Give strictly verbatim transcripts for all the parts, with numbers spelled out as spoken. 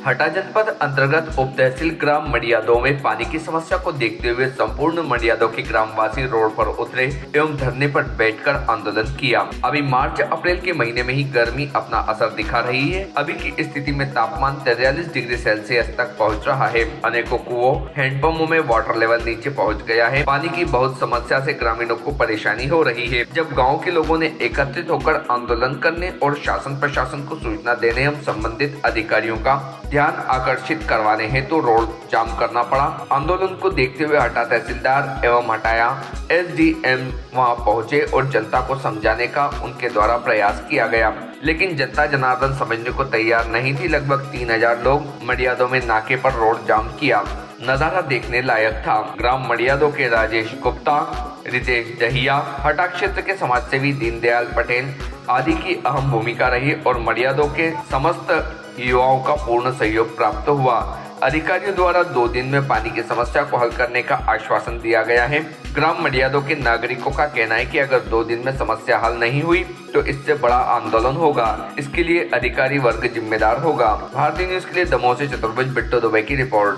हटा जनपद अंतर्गत उप तहसील ग्राम मडियादों में पानी की समस्या को देखते हुए संपूर्ण मडियादों के ग्रामवासी रोड पर उतरे एवं धरने पर बैठकर आंदोलन किया। अभी मार्च अप्रैल के महीने में ही गर्मी अपना असर दिखा रही है। अभी की स्थिति में तापमान तैंतालीस डिग्री सेल्सियस तक पहुंच रहा है। अनेकों कुओं, हैंडपंपों में वाटर लेवल नीचे पहुंच गया है। पानी की बहुत समस्या से ग्रामीणों को परेशानी हो रही है। जब गाँव के लोगों ने एकत्रित होकर आंदोलन करने और शासन प्रशासन को सूचना देने एवं संबंधित अधिकारियों का ध्यान आकर्षित करवाने हेतु तो रोड जाम करना पड़ा। आंदोलन को देखते हुए हटा तहसीलदार एवं हटाया एसडीएम वहां पहुंचे और जनता को समझाने का उनके द्वारा प्रयास किया गया, लेकिन जनता जनार्दन समझने को तैयार नहीं थी। लगभग तीन हजार लोग मडियादों में नाके पर रोड जाम किया। नजारा देखने लायक था। ग्राम मडियादों के राजेश गुप्ता, रितेश दहिया, हटा क्षेत्र के समाजसेवी दीनदयाल पटेल आदि की अहम भूमिका रही और मडियादों के समस्त युवाओं का पूर्ण सहयोग प्राप्त हुआ। अधिकारियों द्वारा दो दिन में पानी की समस्या को हल करने का आश्वासन दिया गया है। ग्राम मडियादों के नागरिकों का कहना है कि अगर दो दिन में समस्या हल नहीं हुई तो इससे बड़ा आंदोलन होगा। इसके लिए अधिकारी वर्ग जिम्मेदार होगा। भारतीय न्यूज के लिए दमोह से चतुर्भुज बिट्टू दुबे की रिपोर्ट।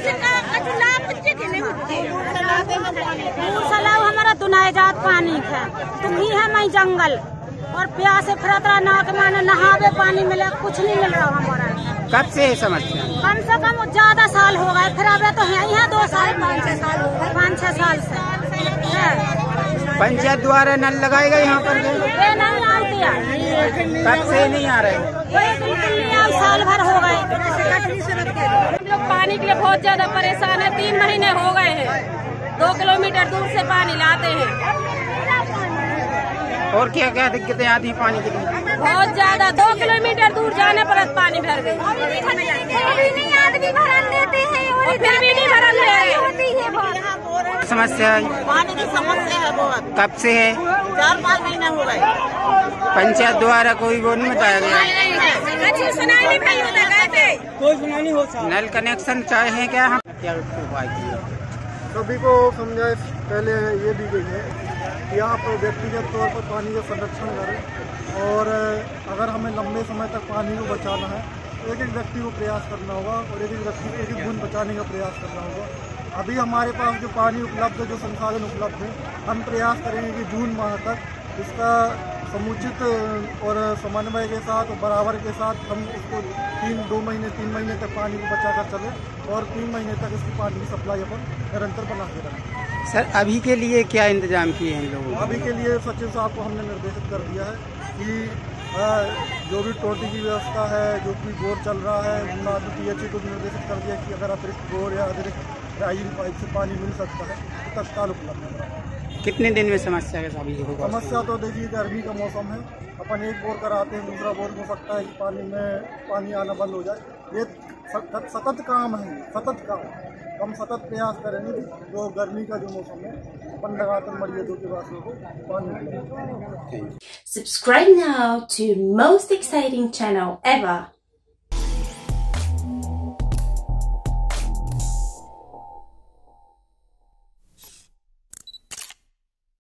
हमारा दुनायजात पानी है, तुम ही है मैं जंगल और प्यास से फरतरा नाक माने नहावे पानी मिले, कुछ नहीं मिल रहा हमारा। कब से है समस्या? कम से कम ज्यादा साल हो गए, फिर अब तो है यहाँ दो साल पाँच छह साल हो गए, पाँच छह साल से। पंचायत द्वारा नल लगाएगा यहाँ पर? ये नहीं आती है। कब से नहीं आ रहे? साल भर हो गए। हम लोग पानी के लिए बहुत ज्यादा परेशान है। तीन महीने हो गए हैं, दो किलोमीटर दूर से पानी लाते हैं। और क्या क्या दिक्कतें आती हैं पानी के लिए? बहुत ज्यादा, दो किलोमीटर दूर जाने पर पानी भर गई। नहीं आदमी भरन देते हैं और फिर भी नहीं भरन दे रहे। समस्या है, पानी की समस्या है बहुत। कब से है? चार पाँच महीने हो गए। पंचायत द्वारा कोई वो नहीं बताया गया? कोई सुनाई नहीं हो सकता। नल कनेक्शन चाहे क्या? हम क्या उपाय किया? सभी को समझाए पहले ये दी गई है कि आप व्यक्तिगत तौर पर पानी का संरक्षण करें और अगर हमें लंबे समय तक पानी को बचाना है तो एक एक व्यक्ति को प्रयास करना होगा और एक एक व्यक्ति को एक एक बूंद बचाने का प्रयास करना होगा। अभी हमारे पास जो पानी उपलब्ध है, जो संसाधन उपलब्ध है, हम प्रयास करेंगे कि जून माह तक इसका समुचित और समन्वय के साथ और बराबर के साथ हम इसको तीन दो महीने तीन महीने तक पानी को बचा कर चलें और तीन महीने तक इसकी पानी की सप्लाई अपन निरंतर बना के रखें। सर अभी के लिए क्या इंतजाम किए हैं लोगों? अभी के लिए सचिव साहब को हमने निर्देशित कर दिया है कि जो भी टोटी की व्यवस्था है, जो भी बोर चल रहा है, पीएचई को भी निर्देशित कर दिया कि अगर अतिरिक्त बोर या अतिरिक्त राइजिंग पाइप से पानी मिल सकता है तो तत्काल उपलब्ध है। कितने दिन में समस्या का सभी होगा? समस्या तो देखिए गर्मी का मौसम है, अपन एक बोर कराते हैं, दूसरा बोर हो सकता है कि पानी में पानी आना बंद हो जाए। ये सतत काम है, सतत काम। हम सतत प्रयास करेंगे कि जो गर्मी का जो मौसम है अपन लगातार मडियादों के वासियों को पानी। Subscribe now to most exciting channel ever.